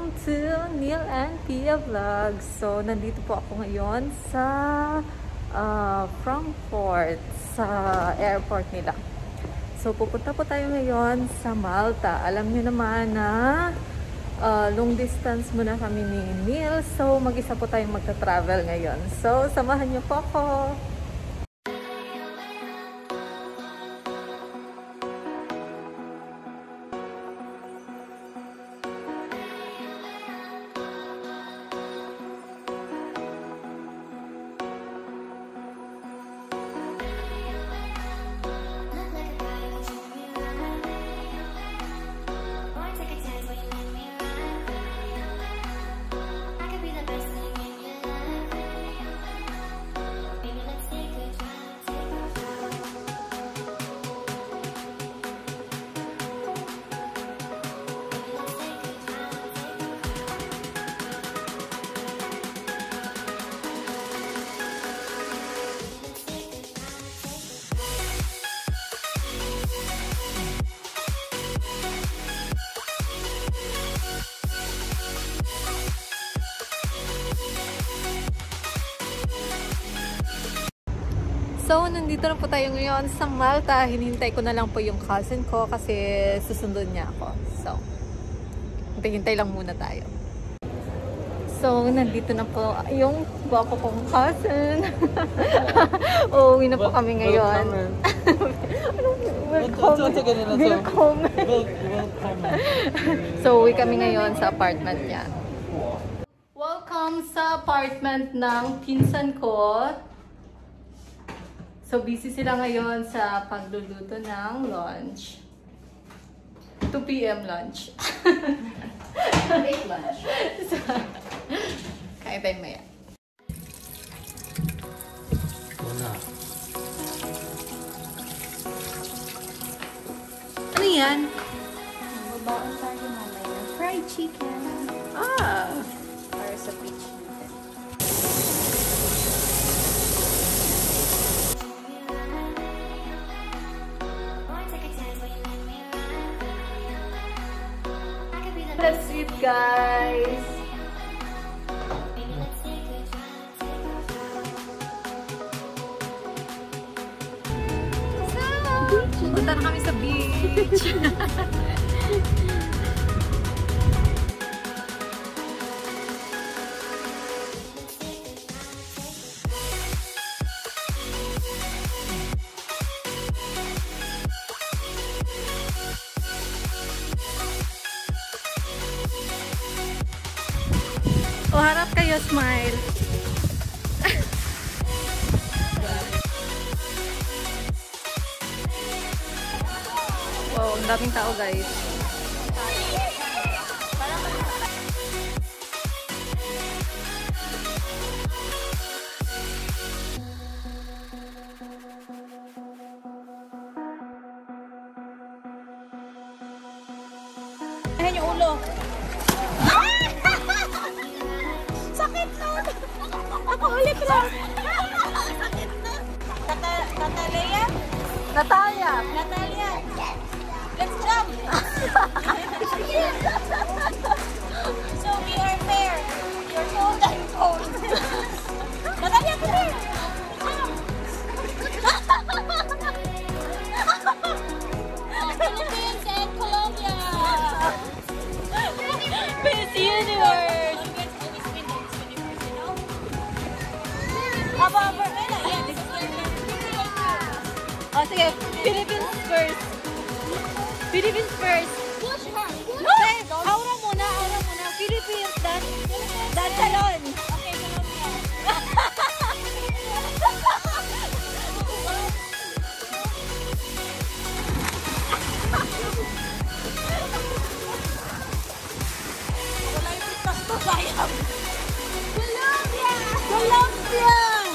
Welcome to Neil and Pia Vlogs. So, nandito po ako ngayon sa Frankfurt, sa airport nila. So, pupunta po tayo ngayon sa Malta. Alam niyo naman na long distance muna kami ni Neil. So, mag-isa po tayong magta-travel ngayon. So, samahan niyo po ako. So, nandito na po tayo ngayon sa Malta. Hinihintay ko na lang po yung cousin ko kasi susundon niya ako. So, hintay lang muna tayo. So, nandito na po yung gwapo kong cousin. Uuwi na po kami ngayon. Welcome. So, uwi kami ngayon sa apartment niya. Welcome sa apartment ng pinsan ko. So, busy sila ngayon sa pagluluto ng lunch. 2 PM lunch. Late lunch. So, kain tayo maya. Ano yan? Mababaon tayo mamaya. Fried chicken. Ah! Para sa beach natin. That's it, guys. Punta na kami sa beach. O, harap kayo, smile. Wow, ang daming tao, guys. Ayan yung ulo. Sakit nun! Ako ulit lang! Sakit nun! Natalia? Natalia! Natalia! Let's jump! So we are fair. You're cold, I'm cold. Natalia, come here! Philippines and Colombia! Miss Universe! O, sige. Philippines first. Philippines first. Push her! Hey, aura muna. Philippines, dan salon. Okay, Colombia. Wala yung pitas ko, sayang. Colombia! Colombia!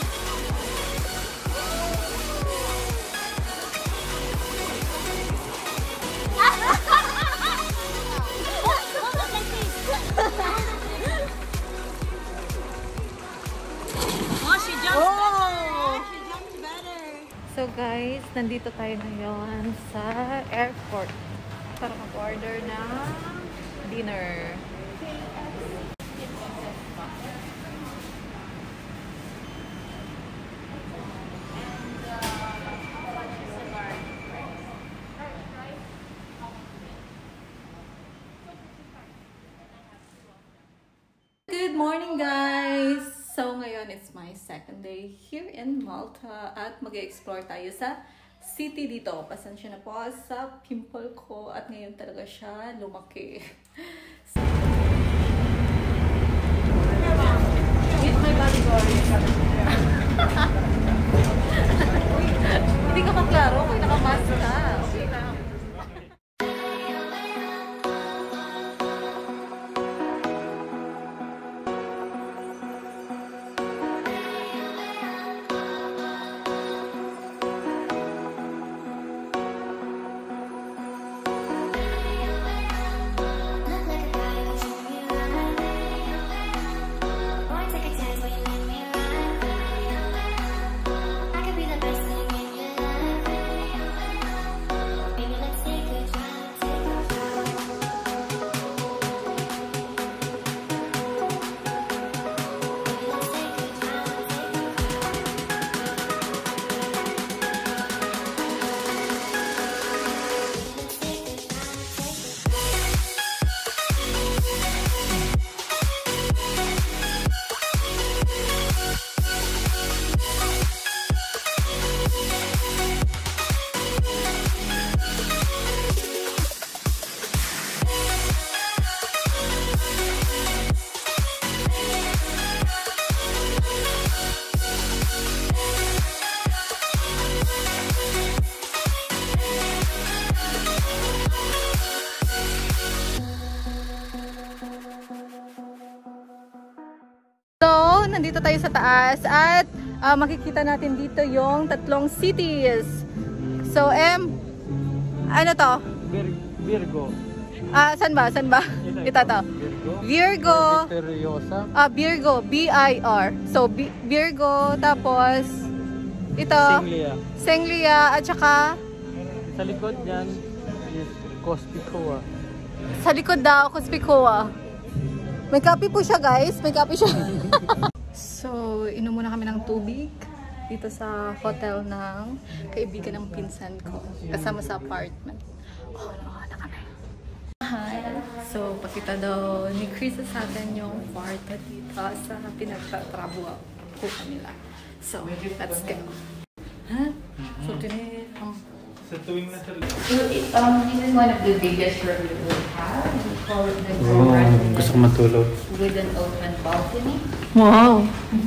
So guys, nandito tayo ngayon sa airport para mag-order ng dinner. morning, guys! So, ngayon it's my second day here in Malta at mag-explore tayo sa city dito. Pasensya na po sa pimple ko at ngayon talaga siya lumaki. So, eat my body Hindi ka maklaro kung nakamask ka. Okay lang. Nandito tayo sa taas at makikita natin dito yung tatlong cities. So, ano to? Virgo. San ba? Ito to. Virgo. Virgo. B-I-R. So, Virgo. Tapos, ito. Senglia. At saka, sa likod dyan is Cospicoa. Sa likod daw, Cospicoa. May kape po siya, guys. May kape siya. So, inom muna kami ng tubig dito sa hotel ng kaibigan ng pinsan ko. Kasama sa apartment. Oh, na kami. Hi. So, pakita daw ni Chris sa atin yung kwarto dito sa pinagtatrabuha ko nila. So, let's go. Huh? So, today, sa tuwing nasa this is one of the biggest rooms we will have. We call it the gusto ko matulog. With an open balcony. wow!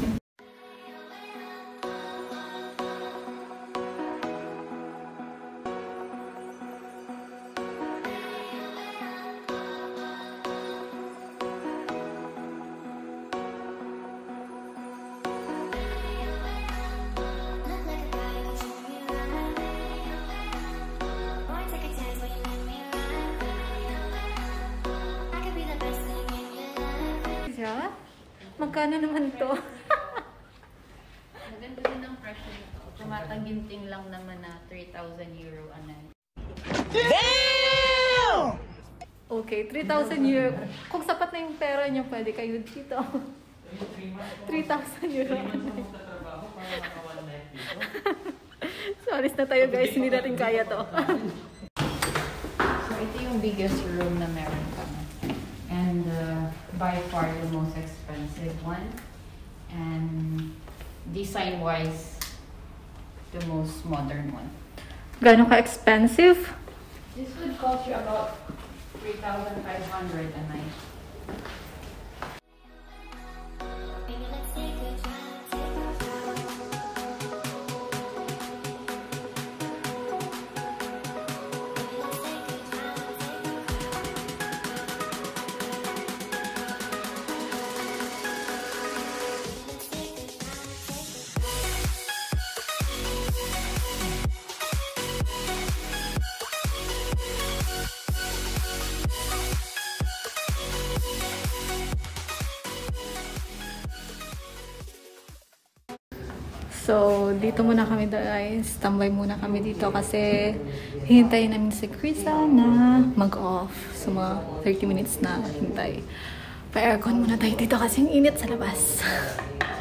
Magkano naman to? Maganda din ang presyo nito. Tumataginting lang naman na 3,000 euro a night. Damn! Okay, 3,000 euro. Kung sapat na yung pera nyo, pwede kayo dito. 3,000 euro a night. So, alis na tayo, guys. Hindi natin kaya to. So, ito yung biggest room na meron kami. And by far the most expensive one. And design-wise, the most modern one. Gano'n ka-expensive? This would cost you about 3,500 a night. So, dito muna kami guys. Tambay muna kami dito kasi hintayin namin si Krisa na mag-off. So, mga 30 minutes na hintay. Pa-aircon muna tayo dito kasi ang init sa labas.